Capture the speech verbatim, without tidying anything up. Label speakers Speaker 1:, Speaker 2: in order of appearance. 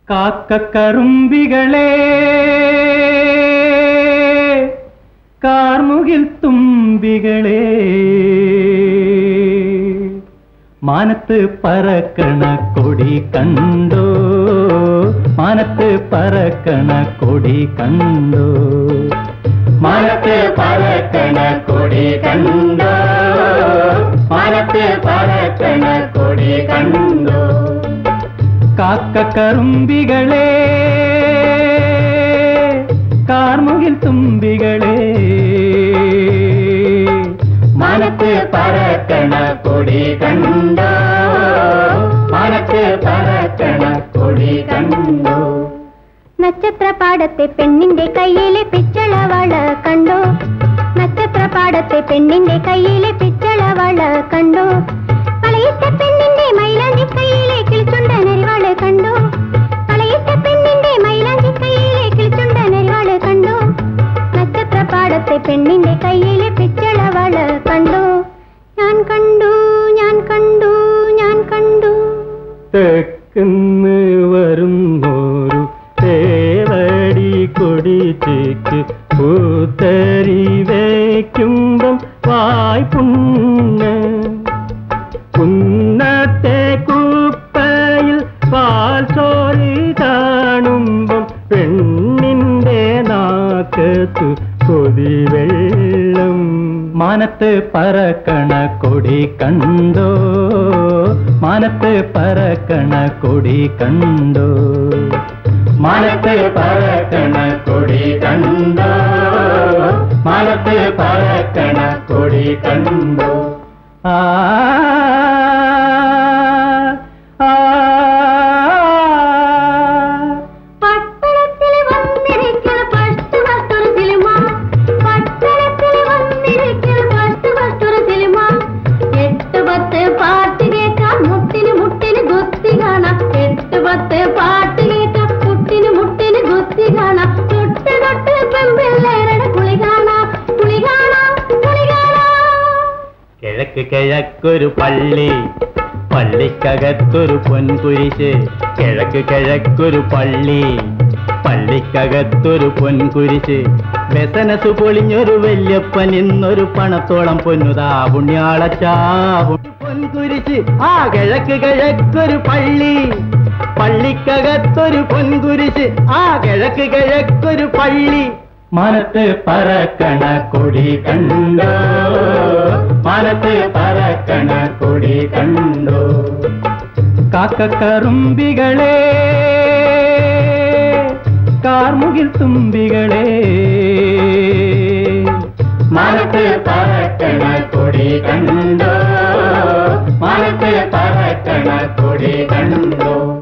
Speaker 1: കാക്കക്കറുമ്പികളെ കാർമുകിൽ തുമ്പികളെ മാനത്ത് പറക്കണ കൊടി കണ്ടോ മാനത്ത് പറക്കണ കൊടി കണ്ടോ മാനത്ത് പറക്കണ കൊടി കണ്ടോ മാനത്ത് പറക്കണ കൊടി കണ്ടോ കാക്കക്കറുമ്പികളെ കാർമുകിൽ തുമ്പികളെ മാനത്ത് പറക്കണ കൊടി കണ്ടോ മാനത്ത് പറക്കണ കൊടി കണ്ടോ
Speaker 2: നക്ഷത്രപാടത്തെ പെണ്ണിന്റെ കയ്യിലെ പിച്ചളവള കണ്ടോ നക്ഷത്രപാടത്തെ പെണ്ണിന്റെ കയ്യിലെ പിച്ചളവള കണ്ടോ കളയിട്ട പെണ്ണിന്റെ മൈലാഞ്ചി കയ്യിലെ കിളിച്ചുണ്ടനരിവാള് കണ്ടോ കളയിട്ട പെണ്ണിന്റെ മൈലാഞ്ചി കയ്യിലെ കിളിച്ചുണ്ടനരിവാള് കണ്ടോ നക്ഷത്രപാടത്തെ പെണ്ണിന്റെ കയ്യിലെ പിച്ചളവള കണ്ടോ ഞാൻ കണ്ടു ഞാൻ കണ്ടു ഞാൻ കണ്ടു
Speaker 1: തെക്കുന്ന് വരുന്നോരു തേവടി കൊടിച്ചേക്ക് പൂത്തരി വയ്ക്കുമ്പം വായ്പുണ്ണ കുന്നത്തെ കുപ്പയിൽ പാൽ ചോരി കാണുമ്പം പെണ്ണിന്റെ നാക്കത്ത് കൊതിവെള്ളം മാനത്ത് പറക്കണ കൊടി കണ്ടോ മാനത്ത് പറക്കണ കൊടി കണ്ടോ മാനത്ത് പറക്കണ കൊടി കണ്ടോ മാനത്ത് പറക്കണ കൊടി കണ്ടോ ആ കിഴക്ക് കിഴക്കൊരു പള്ളി പള്ളിക്കകത്തൊരു പൊൻകുരിശ് കിഴക്ക് കിഴക്കൊരു പള്ളി പള്ളിക്കകത്തൊരു പൊൻകുരിശ് ബിസിനസ് പൊളിഞ്ഞൊരു വല്യപ്പൻ ഇന്നൊരു പണത്തോളം പൊന്നുതാ പുണ്യാളച്ചാവും പൊൻകുരിശ് ആ കിഴക്ക് കിഴക്കൊരു പള്ളി പള്ളിക്കകത്തൊരു പൊൻകുരിശ് ആ കിഴക്ക് കിഴക്കൊരു പള്ളി മാനത്ത് പറക്കണ കൊടി കണ്ടോ മാനത്ത് പറക്കണ കൊടി കണ്ടോ കാക്കക്കറുമ്പികളെ കാർമുകിൽ തുമ്പികളെ മാനത്ത് പറക്കണ കൊടി കണ്ടോ മാനത്ത് പറക്കണ കൊടി കണ്ടോ